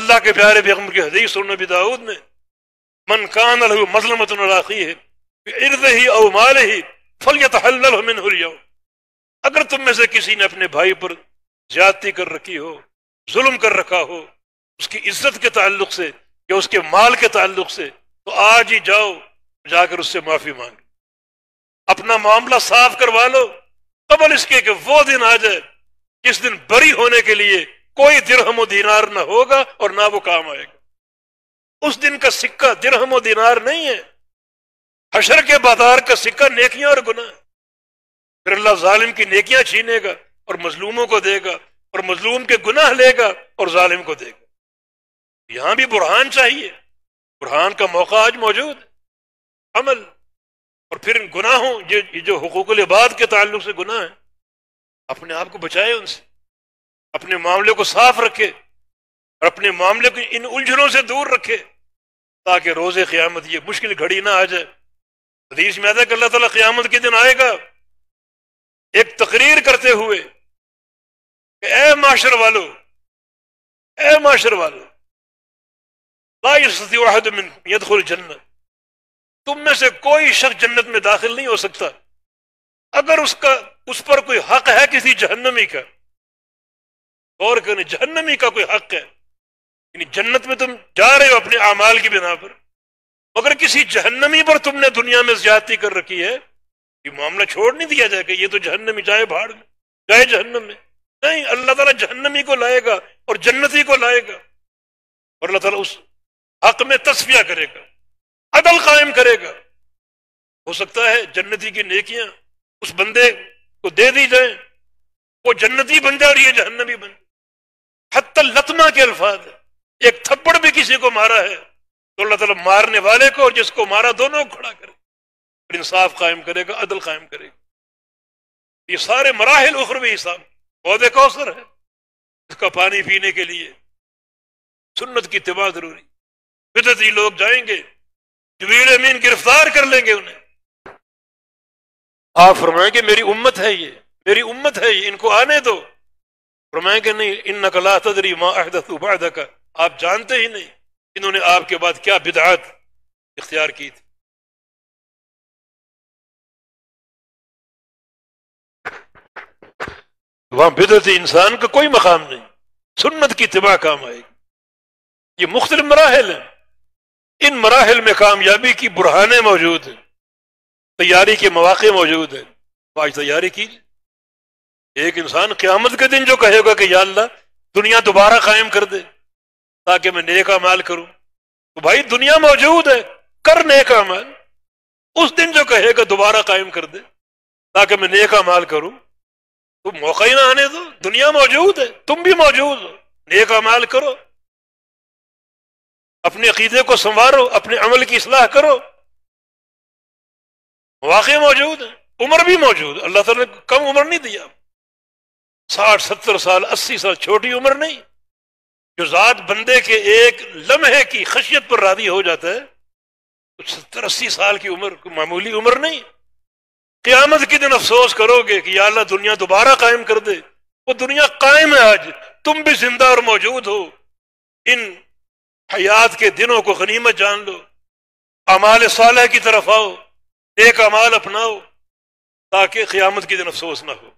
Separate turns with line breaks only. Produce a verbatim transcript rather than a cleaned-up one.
اللہ کے پیارے پیغمبر کی حدیث سنن نبی داؤد میں من کان لہ مظلمۃ علی اخیہ بعرضہ او مالہ فلیتحللہ منہ اليوم، اگر تم میں سے کسی نے اپنے بھائی پر زیادتی کر رکھی ہو، ظلم کر رکھا ہو اس کی عزت کے تعلق سے یا اس کے مال کے تعلق سے، تو آج ہی جاؤ جا کر اس سے معافی مانگ، اپنا معاملہ صاف کروا لو قبل اس کے کہ وہ دن آ جائے جس دن بری ہونے کے لیے کوئی درہم و دینار نہ ہوگا اور نہ وہ کام آئے گا۔ اس دن کا سکہ درہم و دینار نہیں ہے، حشر کے بازار کا سکہ نیکیاں اور گناہ، پھر اللہ ظالم کی نیکیاں چھینے گا اور مظلوموں کو دے گا، اور مظلوم کے گناہ لے گا اور ظالم کو دے گا۔ یہاں بھی برہان چاہیے، برہان کا موقع آج موجود ہے، عمل، اور پھر ان گناہوں یہ جو حقوق العباد کے تعلق سے گناہ ہیں، اپنے آپ کو بچائے ان سے، اپنے معاملے کو صاف رکھے اور اپنے معاملے کو ان الجھنوں سے دور رکھے تاکہ روز قیامت یہ مشکل گھڑی نہ آ جائے۔ حدیث میں آتا ہے کہ اللہ تعالیٰ قیامت کے دن آئے گا ایک تقریر کرتے ہوئے کہ اے معاشر والو، اے معاشر والو، لا یستطیع احد منکم یدخل الجنہ، تم میں سے کوئی شخص جنت میں داخل نہیں ہو سکتا اگر اس کا اس پر کوئی حق ہے کسی جہنمی کا۔ اور کہ جہنمی کا کوئی حق ہے، یعنی جنت میں تم جا رہے ہو اپنے اعمال کی بنا پر، مگر کسی جہنمی پر تم نے دنیا میں زیادتی کر رکھی ہے، یہ معاملہ چھوڑ نہیں دیا جائے کہ یہ تو جہنمی جائے بھاڑ میں، جائے جہنم میں، نہیں، اللہ تعالیٰ جہنمی کو لائے گا اور جنتی کو لائے گا، اور اللہ تعالیٰ اس حق میں تصفیہ کرے گا، عدل قائم کرے گا۔ ہو سکتا ہے جنتی کی نیکیاں اس بندے کو دے دی جائیں، وہ جنتی بن جائے اور یہ جہنمی بن جائے۔ حتی اللطمہ کے الفاظ ہے، ایک تھپڑ بھی کسی کو مارا ہے تو اللہ تعالیٰ مارنے والے کو اور جس کو مارا دونوں کو کھڑا کرے، اور انصاف قائم کرے گا، عدل قائم کرے گا۔ یہ سارے مراحل اخروی حساب، عہد کوثر ہے، اس کا پانی پینے کے لیے سنت کی اتباع ضروری۔ بدعتی لوگ جائیں گے، جبریل امین گرفتار کر لیں گے انہیں، آپ فرمائیں کہ میری امت ہے، یہ میری امت ہے، یہ ان کو آنے دو۔ فرمائیں کہ نہیں، انک لا تدری ما احدثوا بعدک، آپ جانتے ہی نہیں انہوں نے آپ کے بعد کیا بدعات اختیار کی تھی۔ وہاں بدعتی انسان کا کوئی مقام نہیں، سنت کی اتباع کام آئے گی۔ یہ مختلف مراحل ہیں، ان مراحل میں کامیابی کی برہانیں موجود ہیں، تیاری کے مواقع موجود ہیں، آج تیاری کیجیے۔ ایک انسان قیامت کے دن جو کہے گا کہ یا اللہ دنیا دوبارہ قائم کر دے تاکہ میں نیک اعمال کروں، تو بھائی دنیا موجود ہے، کر نیک اعمال۔ اس دن جو کہے گا دوبارہ قائم کر دے تاکہ میں نیک اعمال کروں، تو موقع ہی نہ آنے دو، دنیا موجود ہے، تم بھی موجود ہو، نیک اعمال کرو، اپنے عقیدے کو سنوارو، اپنے عمل کی اصلاح کرو، مواقع موجود ہیں، عمر بھی موجود، اللہ تعالیٰ نے کم عمر نہیں دیا، ساٹھ ستر سال اسی سال چھوٹی عمر نہیں۔ جو ذات بندے کے ایک لمحے کی خشیت پر راضی ہو جاتا ہے تو ستر اسی سال کی عمر کوئی معمولی عمر نہیں۔ قیامت کے دن افسوس کرو گے کہ یا اللہ دنیا دوبارہ قائم کر دے، وہ دنیا قائم ہے آج، تم بھی زندہ اور موجود ہو۔ ان حیات کے دنوں کو غنیمت جان لو، اعمال صالح کی طرف آؤ، نیک اعمال اپناؤ تاکہ قیامت کے دن افسوس نہ ہو۔